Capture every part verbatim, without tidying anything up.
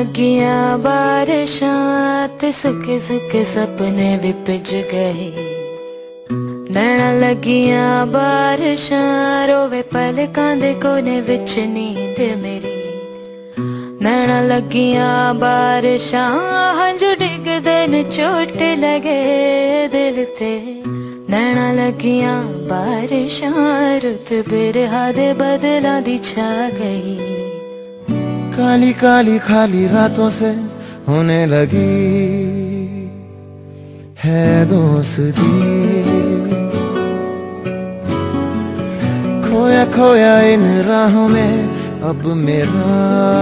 लगियां बारिशां ते सुके सुके सपने भी भिज गए। नैना लगियां बारिशां रोवे पलकां दे कोने विच नींद मेरी। नैना लगियां बारिशां हंझू डिगदे न चोट लगे दिल ते। नैना लगियां बारिशां रुत बिरहा दे बदलां दी छा गई। काली काली खाली रातों से होने लगी है दोस्ती। खोया खोया इन राहों में अब मेरा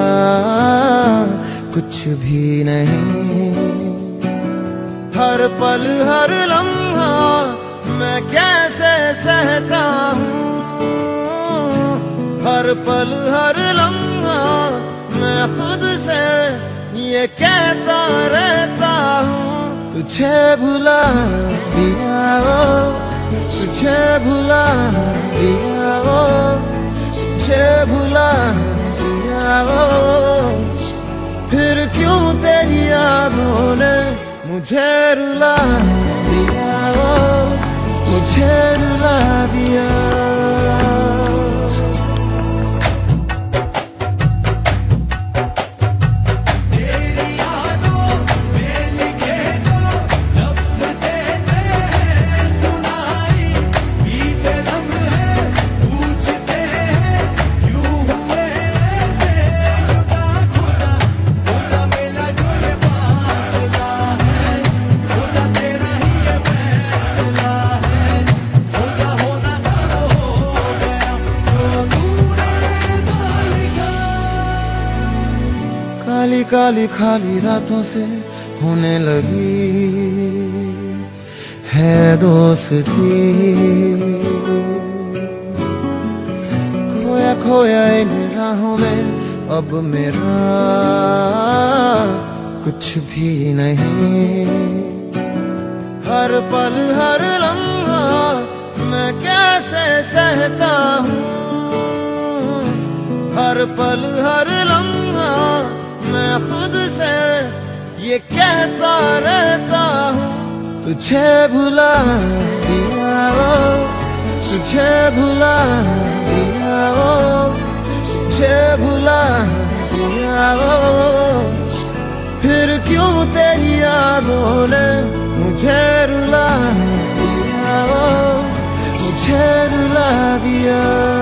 कुछ भी नहीं। हर पल हर लम्हा मैं कैसे सहता हूँ। हर पल हर लम्हा मैं खुद से ये कहता रहता हूँ। तुझे भुला दिया वो, तुझे भुला दिया वो, तुझे भुला दिया वो। फिर क्यों तेरी यादों ने मुझे रुला दिया वो, मुझे रुला दिया। काली काली खाली रातों से होने लगी है दोस्ती। खोया खोया इन राहों में अब मेरा कुछ भी नहीं। हर पल हर लम्हा मैं कैसे सहता हूँ। हर पल हर लम्हा मैं खुद से ये कहता रहता हूँ। तुझे भुला दिया वो, तुझे भुला दिया वो, तुझे भुला दिया वो। फिर क्यों तेरी यादों ने मुझे रुला दिया वो, मुझे रुला दिया।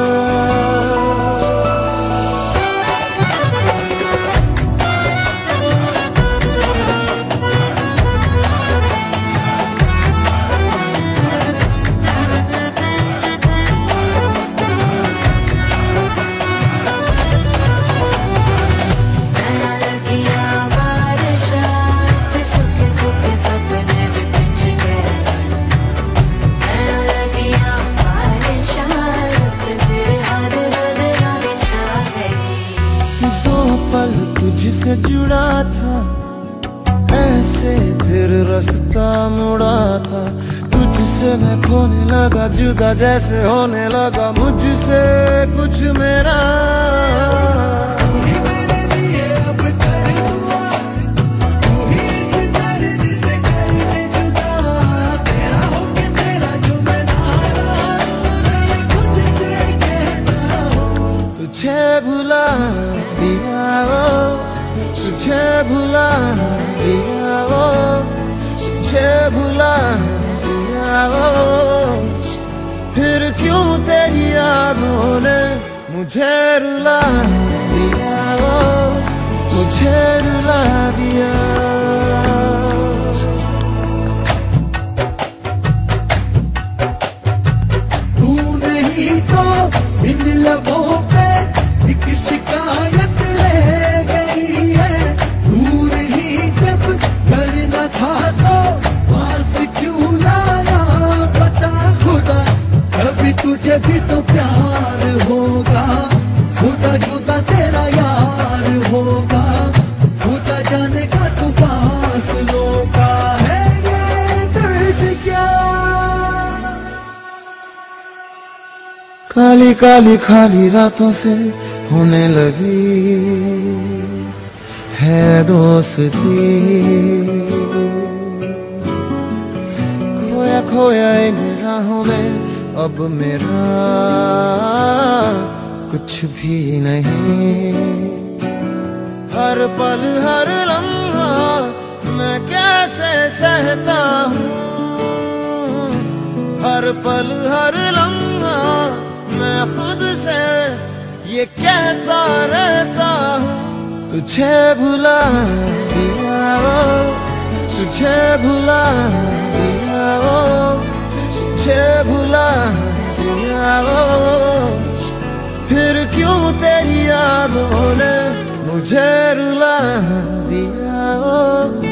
तुझसे जुड़ा था ऐसे फिर रास्ता मुड़ा था। तुझसे मैं खोने लगा जुदा जैसे होने लगा मुझसे कुछ मेरा। तुझे भुला दिया वो, तुझे भुला दिया वो, तुझे भुला दिया वो। फिर क्यों तेरी यादों ने मुझे रुला दिया वो, मुझे रुला दिया। तू नहीं तो इन लबों पे एक शिकायत रह गई है। दूर ही जब करना था तो पास क्यों लाया पता खुदा। कभी तुझे भी तो प्यार होगा, खुदा जुदा तेरा यार होगा। खुदा जाने का तू फासलों का है ये दर्द क्या। काली काली खाली रातों से होने लगी है दोस्ती। खोया खोया इन राहों में अब मेरा कुछ भी नहीं। हर पल हर लम्हा मैं कैसे सहता हूँ, हर पल हर लम्हा मैं खुद से ये कहता रहता हूँ, तुझे भुला दिया ओ, तुझे भुला दिया ओ, तुझे भुला दिया ओ, फिर क्यों तेरी यादों ने मुझे रुला दिया ओ।